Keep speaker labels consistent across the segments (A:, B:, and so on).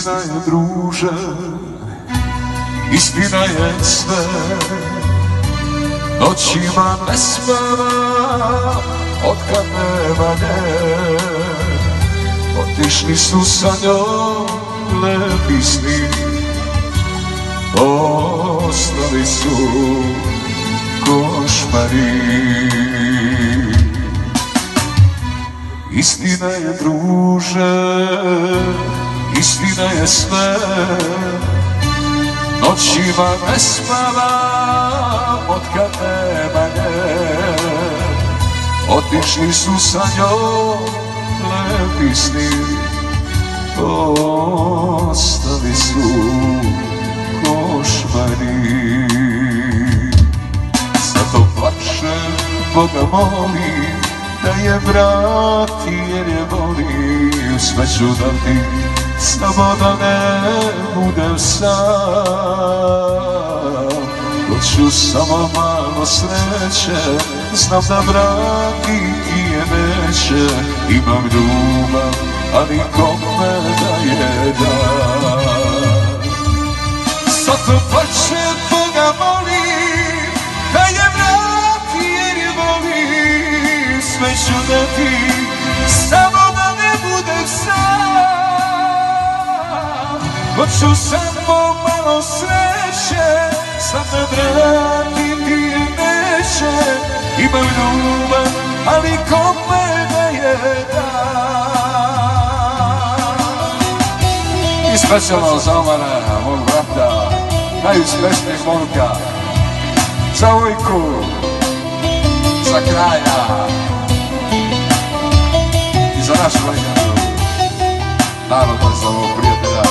A: Istina je druže, istina je sve. Noćima ne spava, otkad nema nje. Otišli su sa njom lepi sni, ostali su košmari. Istina je druže, istina je sve. Noćima ne spavam, otkad nema nje. Otišli su sa njom lepi sni, ostali su košmari. Zato plačem, Boga molim da je vrati jer je volim. Sve ću dati samo da ne budem sam. Hoću samo malo sreće, znam da vratiti je neće. Imam ljubav, ali kome da je dam. Zato plačem, Boga molim da je vrati jer je volim. Sve ću dati samo da ne budem sam. Hoću samo malo sreće, znam da vratiti je neće. Imam ljubav, ali kome da je dam. I specijalno za Omara, mog brata, najuspješnijeg momka, za Vojku, za Kraja i za našu legendu, naroda za ovog prijatelja.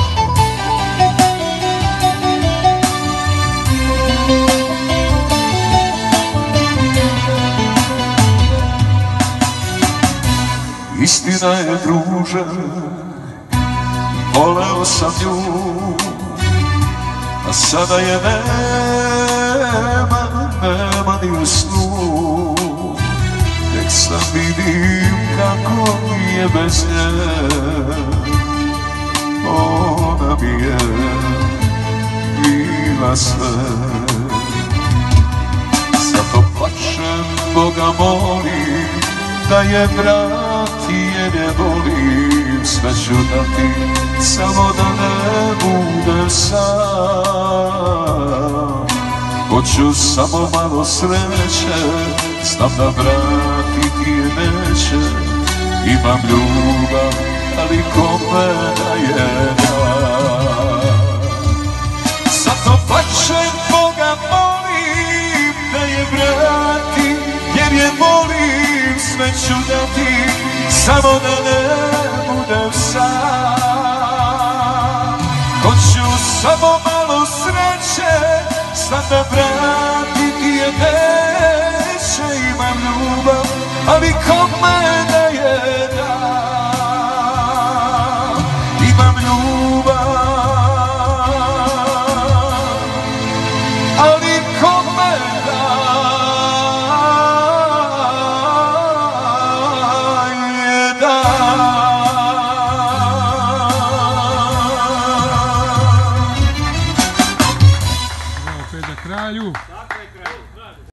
A: Istina je druže, voleo sam nju, a sada je nema ni u snu. Tek sam vidim kako mi je bez nje, ona mi je bila sve. Zato plačem, Boga molim da je vrati jer je volim. Sve ću dati samo da ne budem sam. Hoću samo malo sreće, znam da vratiti je neće. Imam ljubav, ali kome da je dam. Zato plačem, Boga molim da je vrati jer je volim. Sve ću dati samo da ne budem sam. Hoću samo malo sreće, znam da vratiti je neće. Imam ljubav, ali kome da je dam. Imam ljubav, ali kome
B: Kraju.